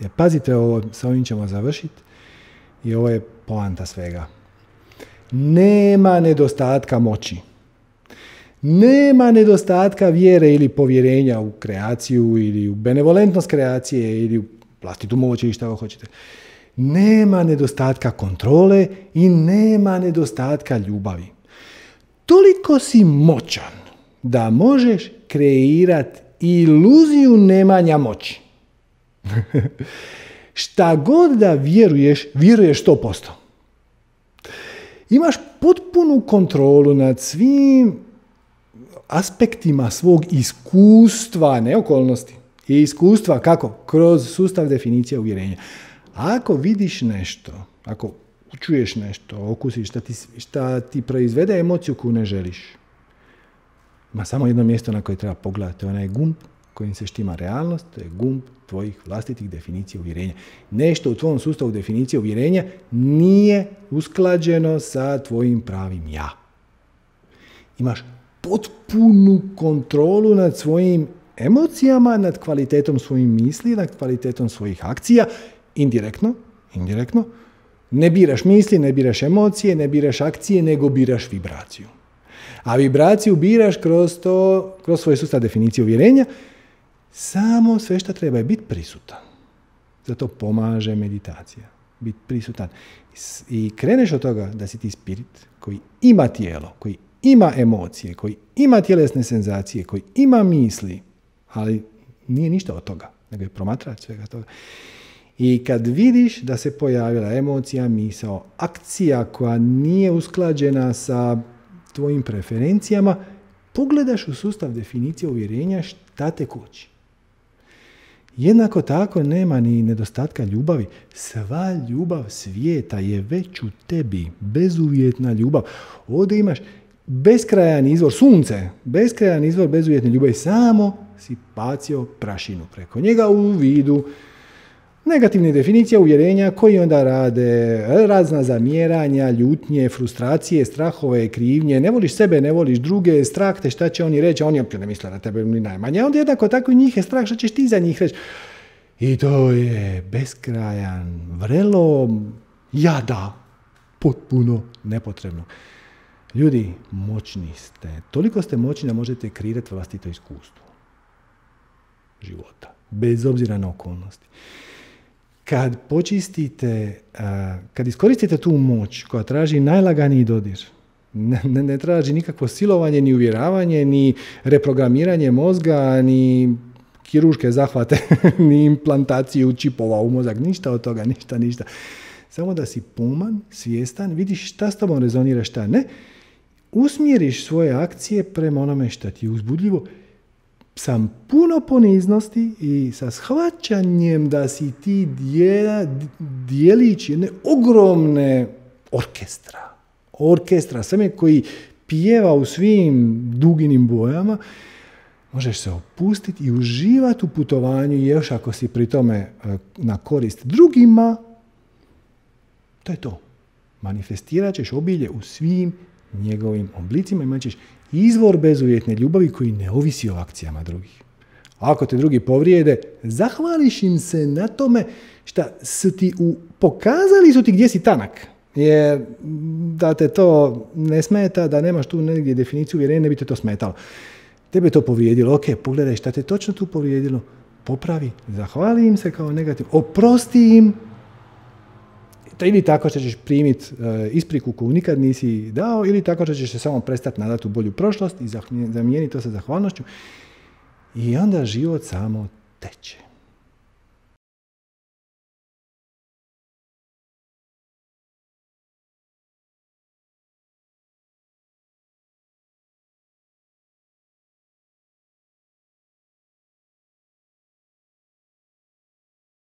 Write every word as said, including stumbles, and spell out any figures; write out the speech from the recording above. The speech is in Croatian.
Jer pazite ovo, sa ovim ćemo završiti i ovo je poanta svega. Nema nedostatka moći. Nema nedostatka vjere ili povjerenja u kreaciju ili u benevolentnost kreacije ili u vlastitu moć ili šta ho hoćete. Nema nedostatka kontrole i nema nedostatka ljubavi. Toliko si moćan da možeš kreirati iluziju nemanja moći. Šta god da vjeruješ, vjeruješ sto posto. Imaš potpunu kontrolu nad svim aspektima svog iskustva, ne okolnosti, i iskustva kako? Kroz sustav definicija uvjerenja. Ako vidiš nešto, ako čuješ nešto, okusiš, šta ti, šta ti proizvede emociju koju ne želiš, ima samo jedno mjesto na koje treba pogledati. Onaj gumb kojim se štima realnost, to je gumb tvojih vlastitih definicija uvjerenja. Nešto u tvom sustavu definicije uvjerenja nije usklađeno sa tvojim pravim ja. Imaš potpunu kontrolu nad svojim emocijama, nad kvalitetom svojih misli, nad kvalitetom svojih akcija, indirektno, indirektno. Ne biraš misli, ne biraš emocije, ne biraš akcije, nego biraš vibraciju. A vibraciju biraš kroz to, kroz svoj sustav definicije uvjerenja. Samo sve što treba je biti prisutan. Zato pomaže meditacija. Biti prisutan. I kreneš od toga da si ti spirit koji ima tijelo, koji ima emocije, koji ima tjelesne senzacije, koji ima misli, ali nije ništa od toga, nego je promatrač svega toga. I kad vidiš da se pojavila emocija, misao, akcija koja nije usklađena sa tvojim preferencijama, pogledaš u sustav definicije uvjerenja šta te koči. Jednako tako nema ni nedostatka ljubavi. Sva ljubav svijeta je već u tebi, bezuvjetna ljubav. Ovdje imaš beskrajan izvor, sunce, beskrajan izvor bezuvjetne ljubavi, samo si bacio prašinu preko njega u vidu negativne definicije uvjerenja koji onda rade razna zamjeranja, ljutnje, frustracije, strahove, krivnje, ne voliš sebe, ne voliš druge, strah te šta će oni reći, a oni opet ne misle na tebe ni najmanje. Onda jednako tako njih je strah šta ćeš ti za njih reći. I to je beskrajan, vrelo jada, potpuno nepotrebno. Ljudi, moćni ste. Toliko ste moćni da možete kreirati vlastito iskustvo života, bez obzira na okolnosti. Kad počistite, kad iskoristite tu moć koja traži najlaganiji dodir, ne, ne, ne traži nikakvo silovanje, ni uvjeravanje, ni reprogramiranje mozga, ni kirurške zahvate, ni implantaciju čipova u mozak, ništa od toga, ništa, ništa. Samo da si poman, svjestan, vidiš šta s tobom rezonira, šta ne, usmjeriš svoje akcije prema onome šta ti je uzbudljivo, sam puno poniznosti i sa shvaćanjem da si ti dijela, dijelić jedne ogromne orkestra. Orkestra, sve koji pjeva u svim duginim bojama, možeš se opustiti i uživati u putovanju i još ako si pri tome na korist drugima, to je to. Manifestirat ćeš obilje u svim njegovim oblicima, imat ćeš izvor bezuvjetne ljubavi koji ne ovisi o akcijama drugih. Ako te drugi povrijede, zahvališ im se na tome što su ti u, pokazali su ti gdje si tanak. Jer da te to ne smeta, da nemaš tu negdje definiciju uvjerenja, ne bi te to smetalo. Tebe to povrijedilo, ok, pogledaj šta te točno tu povrijedilo, popravi, zahvali im se kao negativ, oprosti im, ili tako što ćeš primiti uh, ispriku koju nikad nisi dao, ili tako što ćeš se samo prestati nadati u bolju prošlost i zamijeniti to sa zahvalnošću. I onda život samo teče.